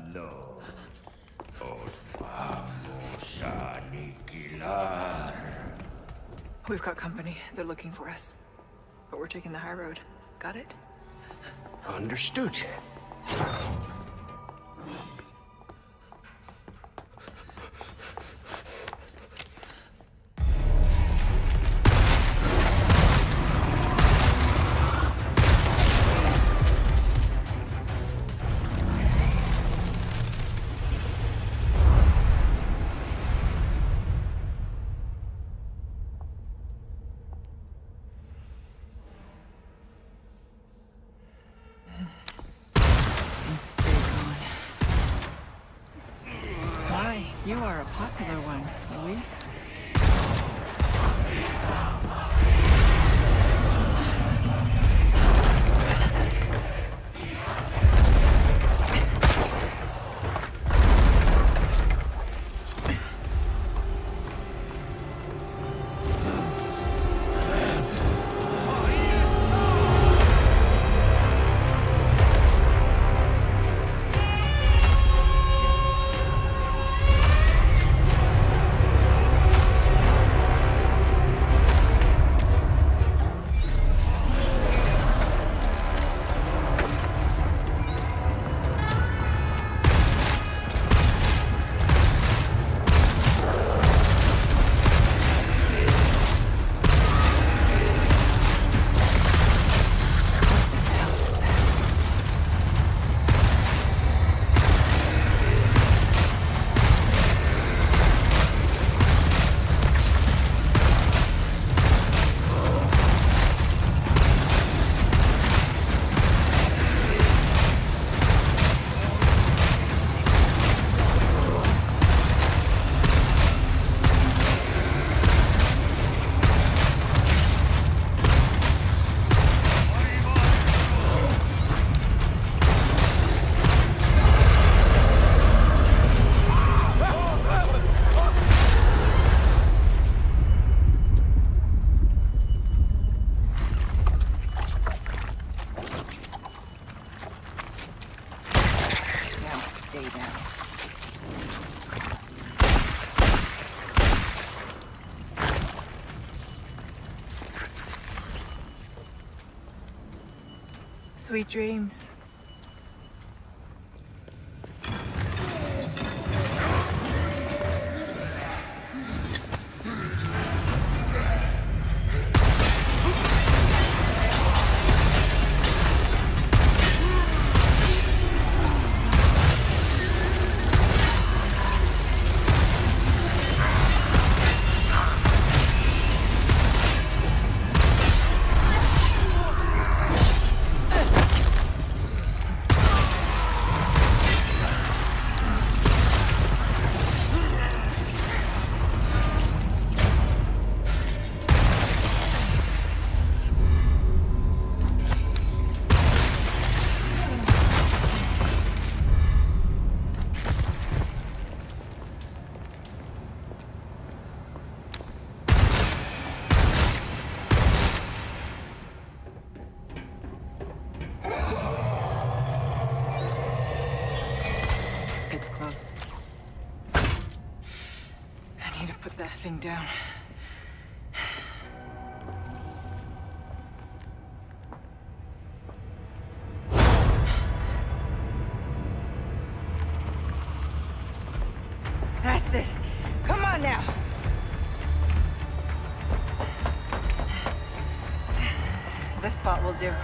No. Os vamos a aniquilar. We've got company. They're looking for us. But we're taking the high road. Got it? Understood. You are a popular one, Luis. Sweet dreams. Put that thing down. That's it. Come on now. This spot will do.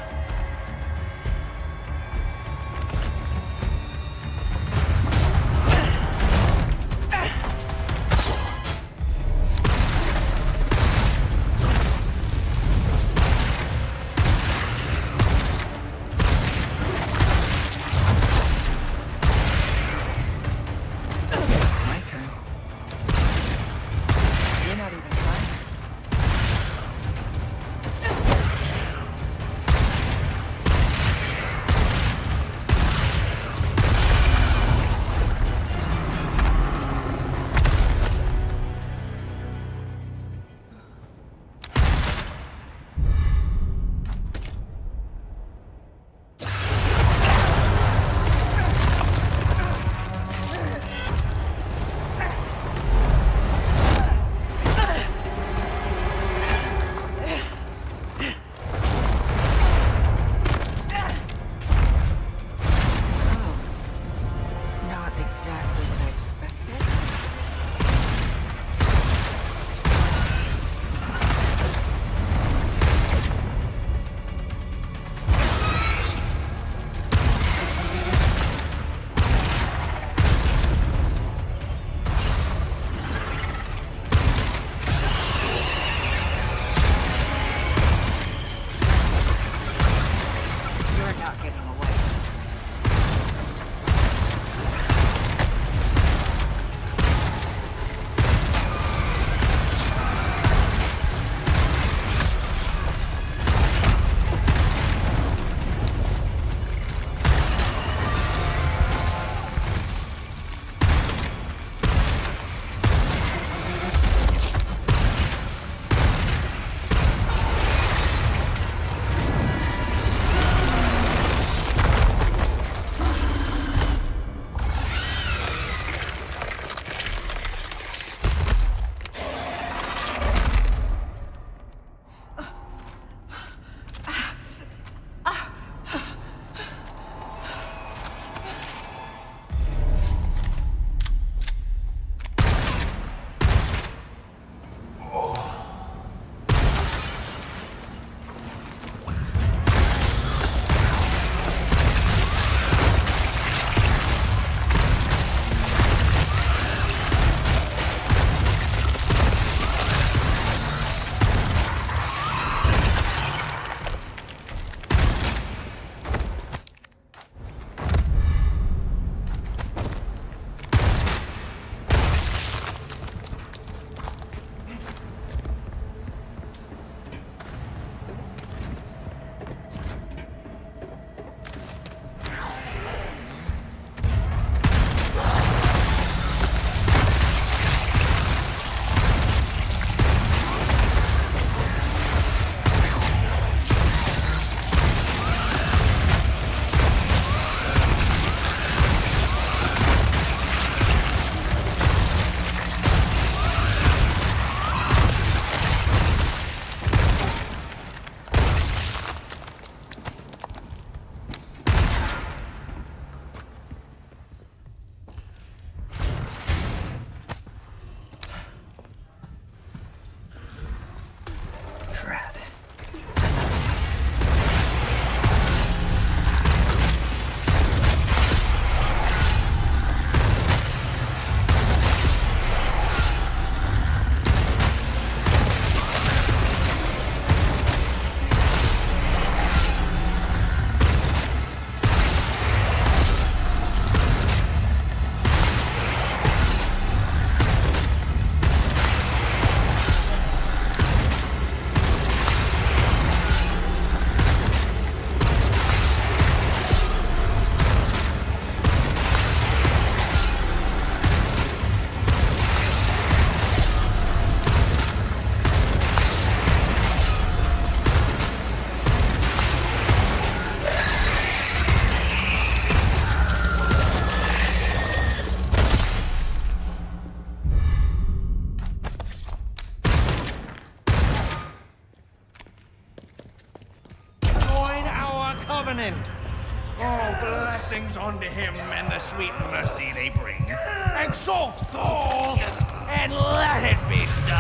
friend. Oh, blessings unto him and the sweet mercy they bring. Exalt Gaul, and let it be so.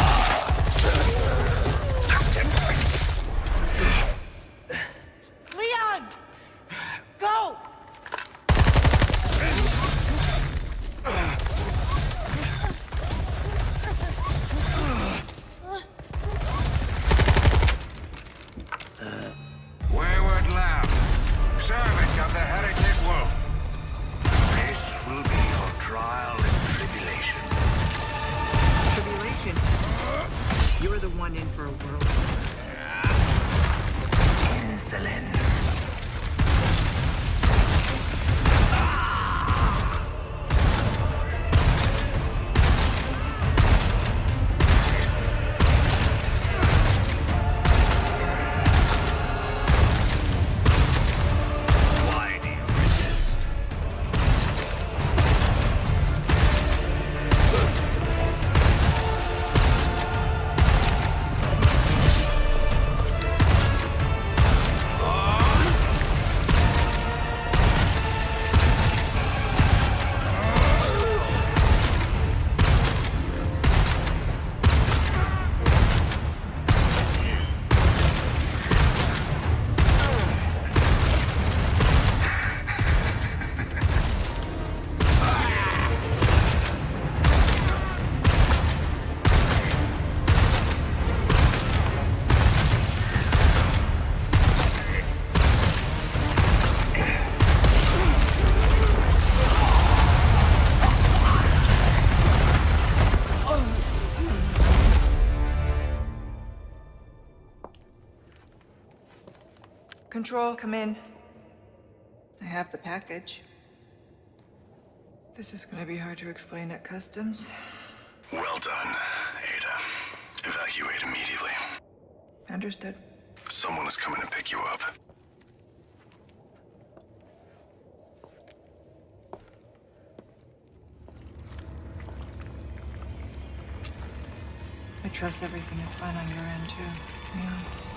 Leon! Go! Wayward lamb, servant of the heretic wolf. This will be your trial and tribulation. Tribulation. You're the one in for a world. Insolence. Why do you resist? Control, come in. I have the package. This is gonna be hard to explain at customs. Well done, Ada. Evacuate immediately. Understood. Someone is coming to pick you up. I trust everything is fine on your end, too. Yeah.